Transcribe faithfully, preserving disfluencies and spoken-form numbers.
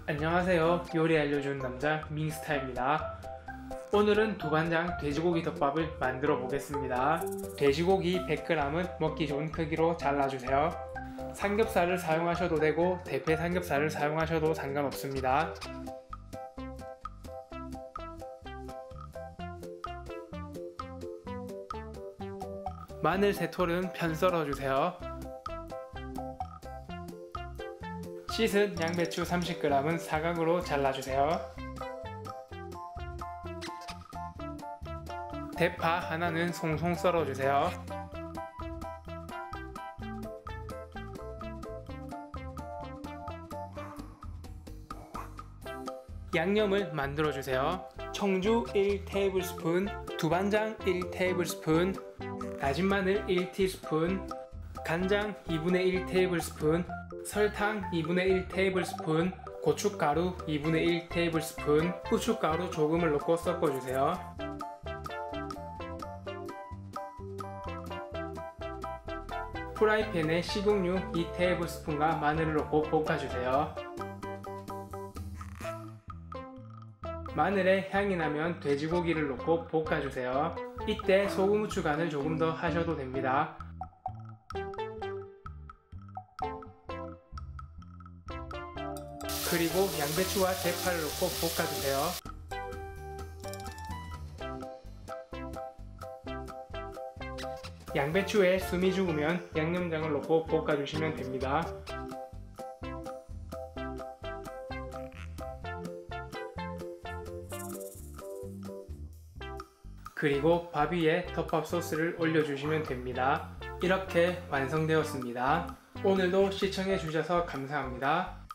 안녕하세요. 요리 알려주는 남자 밍스타입니다. 오늘은 두반장 돼지고기 덮밥을 만들어 보겠습니다. 돼지고기 백 그램은 먹기 좋은 크기로 잘라주세요. 삼겹살을 사용하셔도 되고 대패 삼겹살을 사용하셔도 상관없습니다. 마늘 세 톨은 편 썰어주세요. 씻은 양배추 삼십 그램은 사각으로 잘라주세요. 대파 하나는 송송 썰어주세요. 양념을 만들어주세요. 청주 일 테이블스푼, 두반장 일 테이블스푼, 다진 마늘 일 티스푼, 간장 이분의 일 테이블스푼, 설탕 이분의 일 테이블스푼, 고춧가루 이분의 일 테이블스푼, 후춧가루 조금을 넣고 섞어주세요. 프라이팬에 식용유 이 테이블스푼과 마늘을 넣고 볶아주세요. 마늘에 향이 나면 돼지고기를 넣고 볶아주세요. 이때 소금, 후추 간을 조금 더 하셔도 됩니다. 그리고 양배추와 대파를 넣고 볶아주세요. 양배추에 숨이 죽으면 양념장을 넣고 볶아주시면 됩니다. 그리고 밥 위에 덮밥 소스를 올려주시면 됩니다. 이렇게 완성되었습니다. 오늘도 시청해주셔서 감사합니다.